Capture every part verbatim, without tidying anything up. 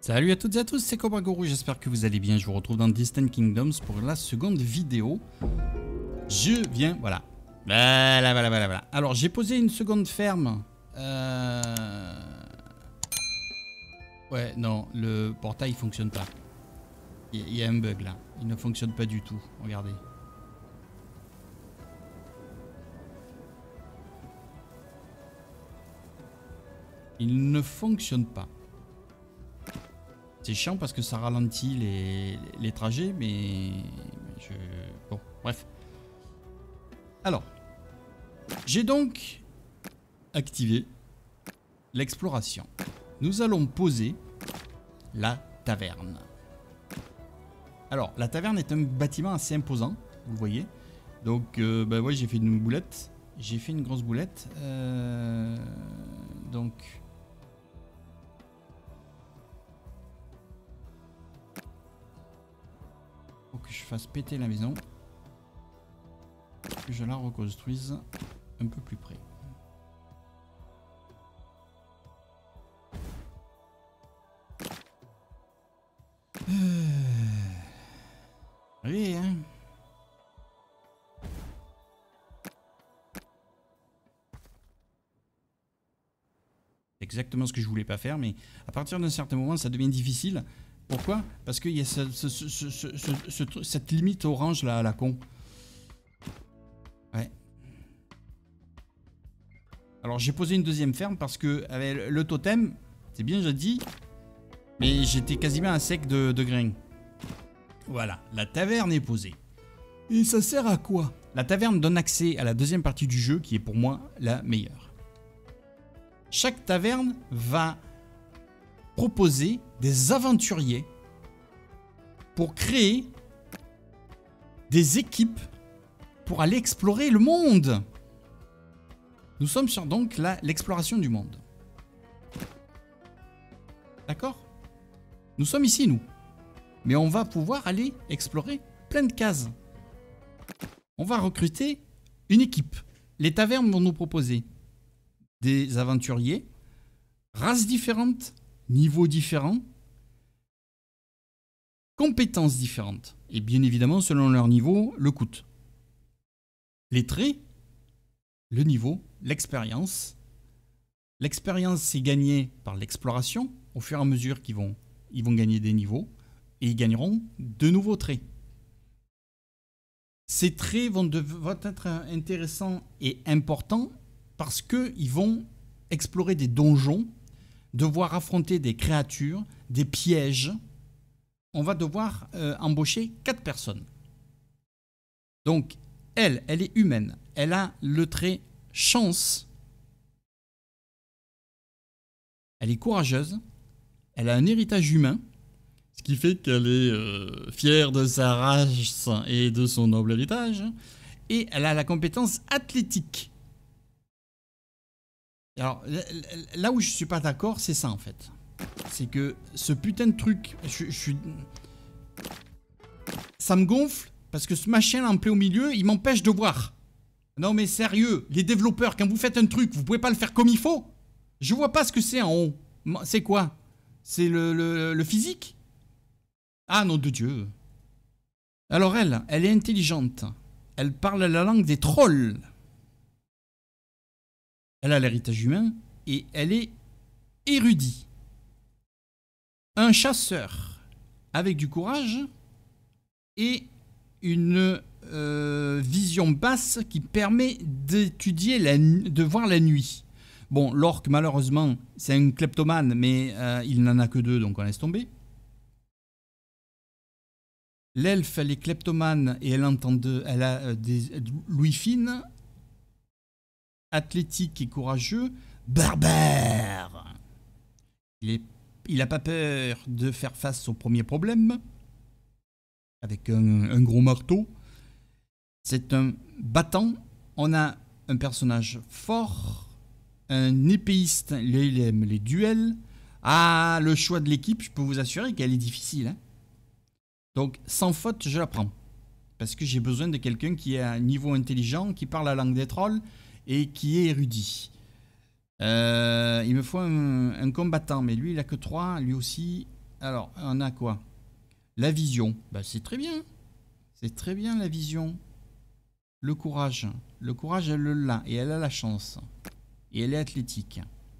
Salut à toutes et à tous, c'est Cobra Guru, j'espère que vous allez bien. Je vous retrouve dans Distant Kingdoms pour la seconde vidéo. Je viens, voilà. Voilà, voilà, voilà, voilà. Alors, j'ai posé une seconde ferme. Euh... Ouais, non, le portail fonctionne pas. Il y a un bug là. Il ne fonctionne pas du tout. Regardez. Il ne fonctionne pas. C'est chiant parce que ça ralentit les, les trajets, mais je... Bon, bref. Alors, j'ai donc activé l'exploration. Nous allons poser la taverne. Alors, la taverne est un bâtiment assez imposant, vous voyez. Donc, euh, bah ouais, j'ai fait une boulette. J'ai fait une grosse boulette. Euh, donc... Faut que je fasse péter la maison. Que je la reconstruise un peu plus près. Euh... Oui, hein. C'est exactement ce que je voulais pas faire, mais à partir d'un certain moment, ça devient difficile. Pourquoi? Parce qu'il y a ce, ce, ce, ce, ce, ce, cette limite orange là à la con. Ouais. Alors j'ai posé une deuxième ferme parce que avec le totem, c'est bien j'ai dit, mais j'étais quasiment à sec de, de grains. Voilà, la taverne est posée. Et ça sert à quoi? La taverne donne accès à la deuxième partie du jeu qui est pour moi la meilleure. Chaque taverne va proposer des aventuriers pour créer des équipes pour aller explorer le monde. Nous sommes sur donc l'exploration du monde. D'accord? Nous sommes ici, nous. Mais on va pouvoir aller explorer plein de cases. On va recruter une équipe. Les tavernes vont nous proposer des aventuriers, races différentes, niveaux différents, compétences différentes. Et bien évidemment, selon leur niveau, le coût. Les traits, le niveau, l'expérience. L'expérience, c'est gagné par l'exploration. Au fur et à mesure qu'ils vont, ils vont gagner des niveaux. Et ils gagneront de nouveaux traits. Ces traits vont, de, vont être intéressants et importants parce qu'ils vont explorer des donjons, devoir affronter des créatures, des pièges. On va devoir euh, embaucher quatre personnes. Donc, elle, elle est humaine. Elle a le trait chance. Elle est courageuse. Elle a un héritage humain. Ce qui fait qu'elle est euh, fière de sa race et de son noble héritage. Et elle a la compétence athlétique. Alors, là où je suis pas d'accord, c'est ça en fait. C'est que ce putain de truc, je, je suis... ça me gonfle parce que ce machin en plein au milieu, il m'empêche de voir. Non mais sérieux, les développeurs, quand vous faites un truc, vous pouvez pas le faire comme il faut? Je vois pas ce que c'est en haut. C'est quoi? C'est le, le, le physique? Ah non de Dieu. Alors elle, elle est intelligente. Elle parle la langue des trolls. Elle a l'héritage humain et elle est érudite. Un chasseur avec du courage et une euh, vision basse qui permet d'étudier, la, de voir la nuit. Bon, l'orque malheureusement c'est un kleptomane mais euh, il n'en a que deux donc on laisse tomber. L'elfe elle est kleptomane et elle entend de, elle a euh, des l'ouïe fine, athlétique et courageux, barbare. Il est Il n'a pas peur de faire face au premier problème avec un, un gros marteau. C'est un battant. On a un personnage fort, un épéiste, il aime les duels. Ah, le choix de l'équipe, je peux vous assurer qu'elle est difficile. Hein. Donc, sans faute, je la prends. Parce que j'ai besoin de quelqu'un qui est à un niveau intelligent, qui parle la langue des trolls et qui est érudit. Euh, il me faut un, un combattant, mais lui il a que trois, lui aussi. Alors, on a quoi? La vision. Bah, c'est très bien. C'est très bien la vision. Le courage. Le courage, elle l'a. Et elle a la chance. Et elle est athlétique.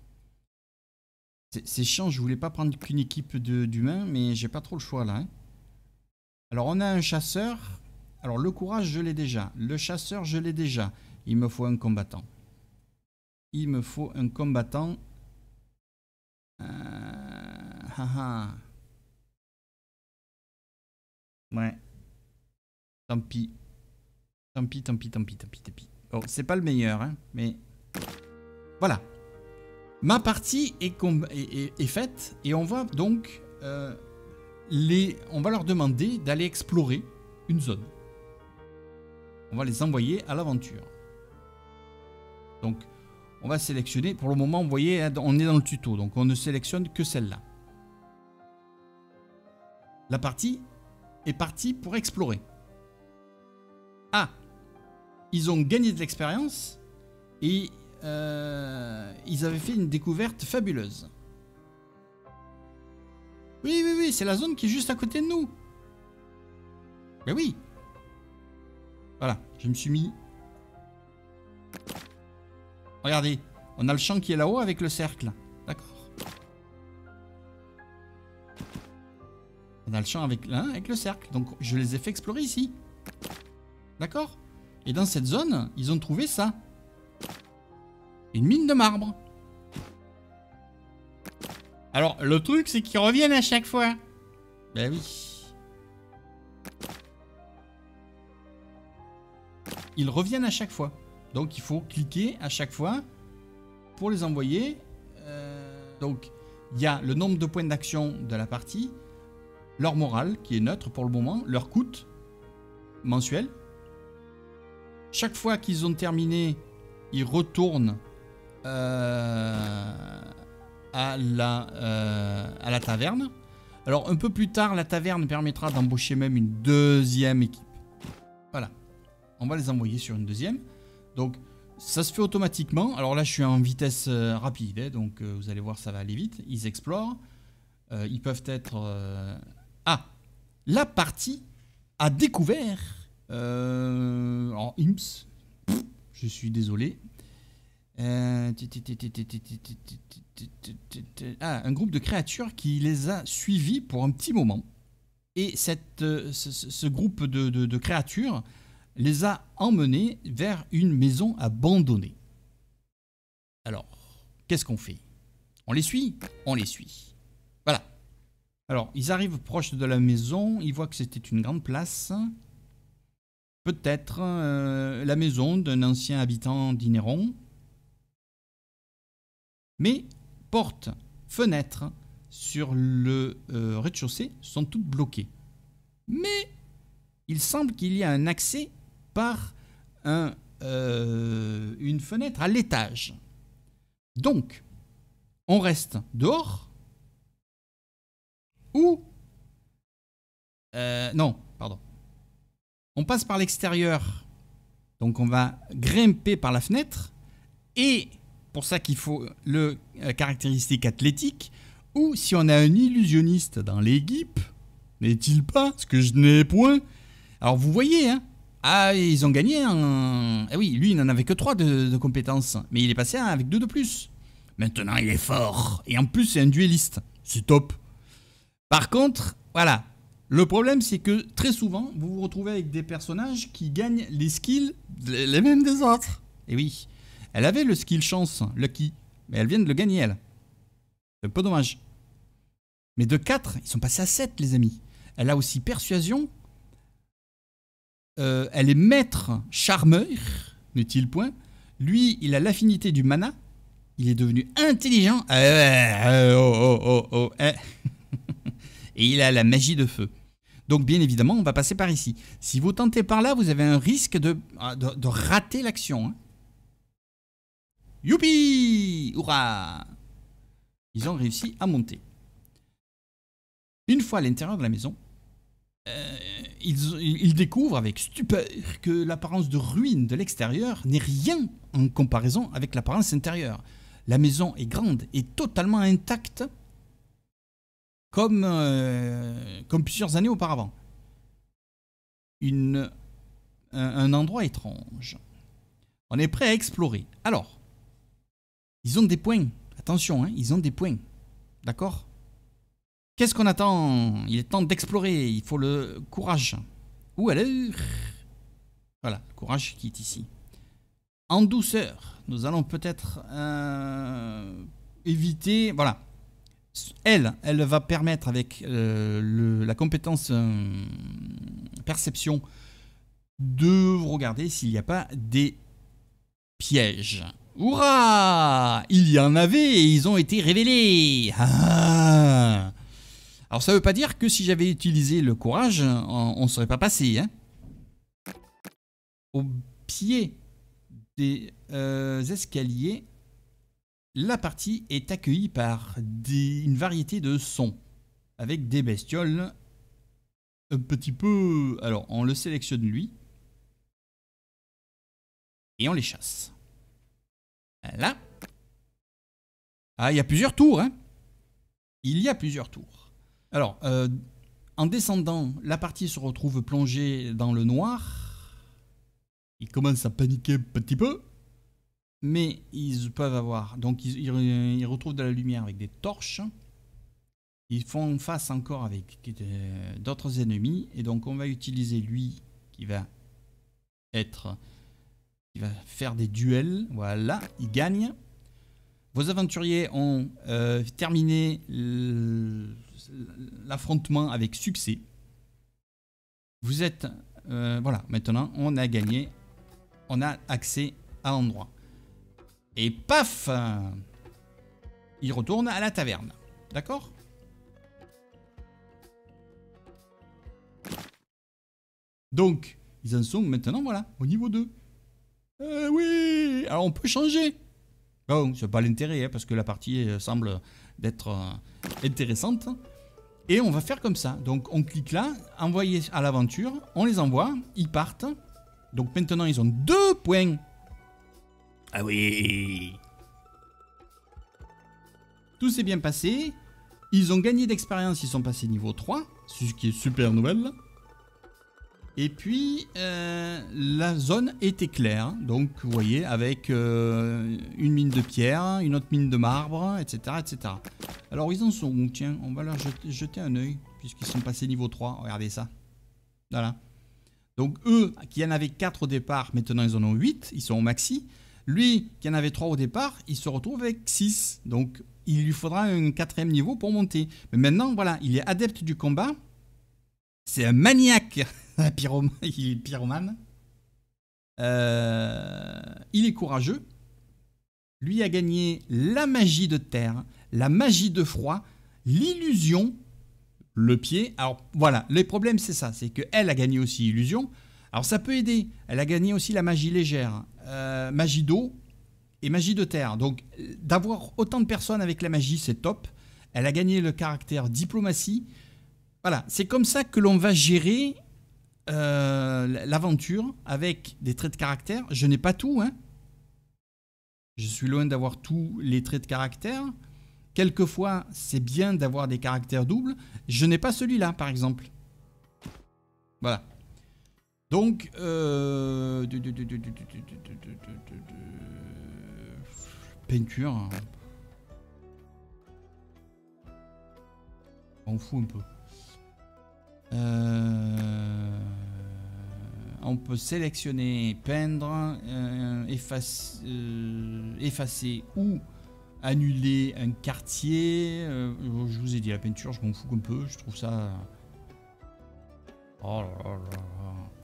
C'est chiant, je voulais pas prendre qu'une équipe d'humains, mais j'ai pas trop le choix là. Hein. Alors, on a un chasseur. Alors, le courage, je l'ai déjà. Le chasseur, je l'ai déjà. Il me faut un combattant. Il me faut un combattant. Euh... Ah ah. Ouais. Tant pis. Tant pis, tant pis, tant pis, tant pis, tant pis. Oh, c'est pas le meilleur, hein, mais... Voilà. Ma partie est, est, est, est faite, et on va donc... Euh, les... On va leur demander d'aller explorer une zone. On va les envoyer à l'aventure. Donc, on va sélectionner... Pour le moment, vous voyez, on est dans le tuto, donc on ne sélectionne que celle-là. La partie est partie pour explorer. Ah, ils ont gagné de l'expérience et euh, ils avaient fait une découverte fabuleuse. Oui, oui, oui, c'est la zone qui est juste à côté de nous. Ben oui. Voilà, je me suis mis... Regardez, on a le champ qui est là-haut avec le cercle. D'accord. On a le champ avec, hein, avec le cercle. Donc, je les ai fait explorer ici. D'accord? Et dans cette zone, ils ont trouvé ça. Une mine de marbre. Alors, le truc, c'est qu'ils reviennent à chaque fois. Ben oui. Ils reviennent à chaque fois. Donc, il faut cliquer à chaque fois pour les envoyer. Euh, donc, il y a le nombre de points d'action de la partie, leur morale, qui est neutre pour le moment, leur coût mensuel. Chaque fois qu'ils ont terminé, ils retournent euh, à, la, euh, à la taverne. Alors, un peu plus tard, la taverne permettra d'embaucher même une deuxième équipe. Voilà. On va les envoyer sur une deuxième. Donc, ça se fait automatiquement. Alors là, je suis en vitesse euh, rapide, hein, donc euh, vous allez voir, ça va aller vite. Ils explorent. Euh, ils peuvent être... Euh... Ah, la partie a découvert... Euh, en Imps, je suis désolé. Euh, ah, un groupe de créatures qui les a suivis pour un petit moment. Et cette, ce, ce groupe de, de, de créatures les a emmenés vers une maison abandonnée. Alors, qu'est-ce qu'on fait? On les suit? On les suit. Voilà. Alors, ils arrivent proche de la maison, ils voient que c'était une grande place. Peut-être euh, la maison d'un ancien habitant d'Inéron. Mais portes, fenêtres sur le euh, rez-de-chaussée sont toutes bloquées. Mais il semble qu'il y a un accès par un, euh, une fenêtre à l'étage. Donc, on reste dehors ou... Euh, non, pardon. On passe par l'extérieur, donc on va grimper par la fenêtre, et pour ça qu'il faut le euh, caractéristique athlétique, ou si on a un illusionniste dans l'équipe, n'est-il pas, ce que je n'ai point. Alors vous voyez, hein, ah, ils ont gagné un... Ah oui, lui il n'en avait que trois de, de compétences, mais il est passé avec deux de plus. Maintenant il est fort, et en plus c'est un duelliste, c'est top. Par contre, voilà. Le problème, c'est que très souvent, vous vous retrouvez avec des personnages qui gagnent les skills les mêmes des autres. Et oui, elle avait le skill chance, Lucky, mais elle vient de le gagner, elle. C'est un peu dommage. Mais de quatre, ils sont passés à sept, les amis. Elle a aussi persuasion. Euh, elle est maître charmeur, n'est-il point. Lui, il a l'affinité du mana. Il est devenu intelligent. Euh, oh, oh, oh, oh, eh. Et il a la magie de feu. Donc bien évidemment, on va passer par ici. Si vous tentez par là, vous avez un risque de, de, de rater l'action. Hein. Youpi! Hurrah! Ils ont réussi à monter. Une fois à l'intérieur de la maison, euh, ils, ils découvrent avec stupeur que l'apparence de ruine de l'extérieur n'est rien en comparaison avec l'apparence intérieure. La maison est grande et totalement intacte. comme, euh, comme plusieurs années auparavant. Une, un, un endroit étrange. On est prêt à explorer. Alors, ils ont des points. Attention, hein, ils ont des points. D'accord? Qu'est-ce qu'on attend? Il est temps d'explorer. Il faut le courage. Ou alors... Voilà, le courage qui est ici. En douceur, nous allons peut-être euh, éviter... Voilà. Elle, elle va permettre avec euh, le, la compétence euh, perception de regarder s'il n'y a pas des pièges. Hurrah! Il y en avait et ils ont été révélés. Ah! Alors ça veut pas dire que si j'avais utilisé le courage, on ne serait pas passé. Hein. Au pied des euh, escaliers, la partie est accueillie par des, une variété de sons, avec des bestioles un petit peu... Alors, on le sélectionne lui, et on les chasse. Là. Ah, il y a plusieurs tours, hein. Il y a plusieurs tours. Alors, euh, en descendant, la partie se retrouve plongée dans le noir. Ils commencent à paniquer un petit peu. Mais ils peuvent avoir... Donc, ils, ils, ils retrouvent de la lumière avec des torches. Ils font face encore avec d'autres ennemis. Et donc, on va utiliser lui qui va être... qui va faire des duels. Voilà, il gagne. Vos aventuriers ont euh, terminé l'affrontement avec succès. Vous êtes... Euh, voilà, maintenant, on a gagné. On a accès à l'endroit. Et paf! Il retourne à la taverne. D'accord? Donc, ils en sont maintenant, voilà, au niveau deux. Euh, oui! Alors, on peut changer. Bon, c'est pas l'intérêt, hein, parce que la partie euh, semble d'être euh, intéressante. Et on va faire comme ça. Donc, on clique là, envoyer à l'aventure. On les envoie, ils partent. Donc, maintenant, ils ont deux points. Ah oui! Tout s'est bien passé. Ils ont gagné d'expérience, ils sont passés niveau trois. Ce qui est super nouvelle. Et puis, euh, la zone était claire. Donc, vous voyez, avec euh, une mine de pierre, une autre mine de marbre, et cetera, et cetera. Alors, ils en sont où? Tiens, on va leur jeter, jeter un œil, puisqu'ils sont passés niveau trois. Regardez ça. Voilà. Donc, eux, qui en avaient quatre au départ, maintenant ils en ont huit. Ils sont au maxi. Lui, qui en avait trois au départ, il se retrouve avec six. Donc, il lui faudra un quatrième niveau pour monter. Mais maintenant, voilà, il est adepte du combat. C'est un maniaque. Pyrom... Il est pyromane. Euh... Il est courageux. Lui a gagné la magie de terre, la magie de froid, l'illusion, le pied. Alors, voilà, le problème, c'est ça. C'est qu'elle a gagné aussi illusion. Alors, ça peut aider. Elle a gagné aussi la magie légère. Euh, magie d'eau et magie de terre. Donc, d'avoir autant de personnes avec la magie, c'est top. Elle a gagné le caractère diplomatie. Voilà, c'est comme ça que l'on va gérer euh, l'aventure avec des traits de caractère. Je n'ai pas tout, hein. Je suis loin d'avoir tous les traits de caractère. Quelquefois, c'est bien d'avoir des caractères doubles. Je n'ai pas celui-là, par exemple. Voilà. Donc, euh... peinture. On fout un peu. Euh... On peut sélectionner, peindre, euh, effacer, euh, effacer ou annuler un quartier. Euh, je vous ai dit, la peinture, je m'en fous un peu. Je trouve ça... Oh là là là là.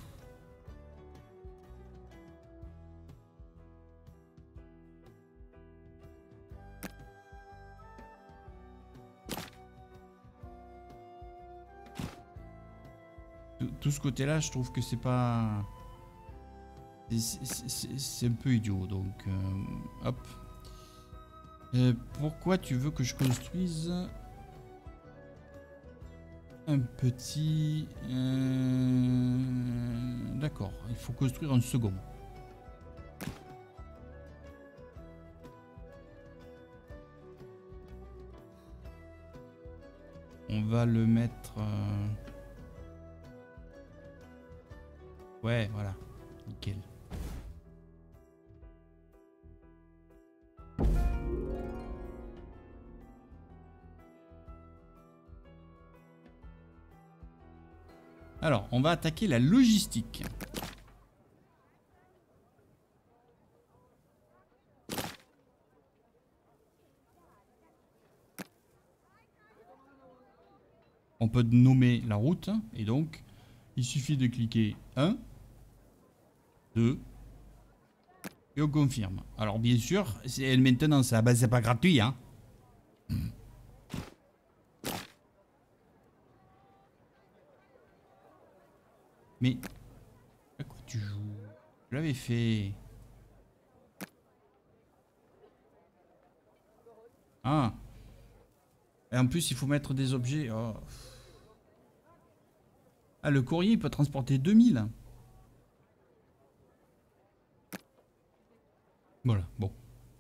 Tout ce côté-là, je trouve que c'est pas... C'est un peu idiot, donc... Euh, hop. Euh, pourquoi tu veux que je construise un petit... Euh, D'accord, il faut construire un second. On va le mettre... Euh... Ouais, voilà. Nickel. Alors, on va attaquer la logistique. On peut nommer la route, et donc, il suffit de cliquer un, deux, et on confirme. Alors, bien sûr, c'est maintenant, ça, ben, c'est pas gratuit, hein. Mais, à quoi tu joues? Je l'avais fait. Ah. Et en plus, il faut mettre des objets. Oh. Ah, le courrier, il peut transporter deux mille. Voilà, bon.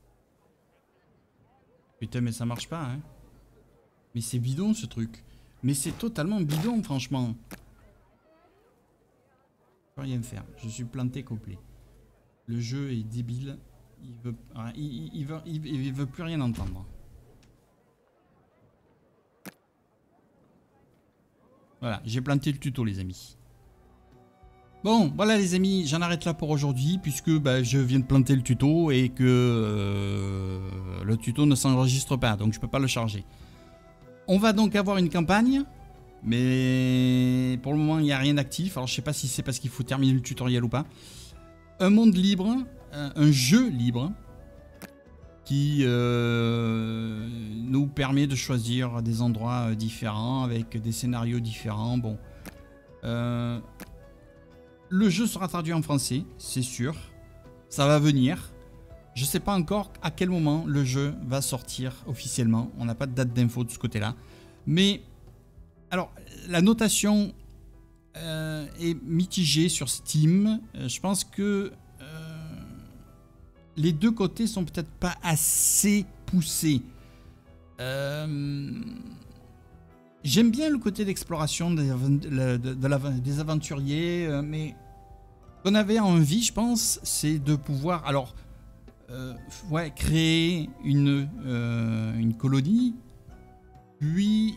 Putain, mais ça marche pas, hein. Mais c'est bidon, ce truc. Mais c'est totalement bidon, franchement. Je peux rien faire. Je suis planté complet. Le jeu est débile. Il veut, il, il, il veut, il, il veut plus rien entendre. Voilà, j'ai planté le tuto, les amis. Bon, voilà les amis, j'en arrête là pour aujourd'hui, puisque bah, je viens de planter le tuto et que euh, le tuto ne s'enregistre pas, donc je peux pas le charger. On va donc avoir une campagne, mais pour le moment il n'y a rien d'actif. Alors je sais pas si c'est parce qu'il faut terminer le tutoriel ou pas. Un monde libre, un jeu libre, qui euh, nous permet de choisir des endroits différents avec des scénarios différents. Bon, euh, le jeu sera traduit en français, c'est sûr. Ça va venir. Je sais pas encore à quel moment le jeu va sortir officiellement. On n'a pas de date d'info de ce côté-là. Mais alors, la notation euh, est mitigée sur Steam. Euh, je pense que les deux côtés sont peut-être pas assez poussés. Euh, J'aime bien le côté d'exploration des, de, de, de des aventuriers, euh, mais ce qu'on avait envie, je pense, c'est de pouvoir, alors, euh, ouais, créer une, euh, une colonie, puis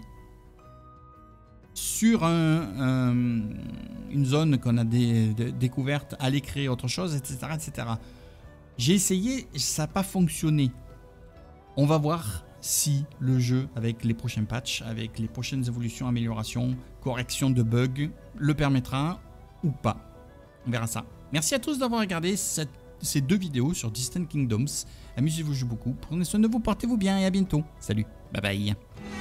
sur un, un, une zone qu'on a dé, dé, découverte, aller créer autre chose, et cetera, et cetera. J'ai essayé, ça n'a pas fonctionné. On va voir si le jeu, avec les prochains patchs, avec les prochaines évolutions, améliorations, corrections de bugs, le permettra ou pas. On verra ça. Merci à tous d'avoir regardé cette, ces deux vidéos sur Distant Kingdoms. Amusez-vous beaucoup. Prenez soin de vous, portez-vous bien et à bientôt. Salut, bye bye.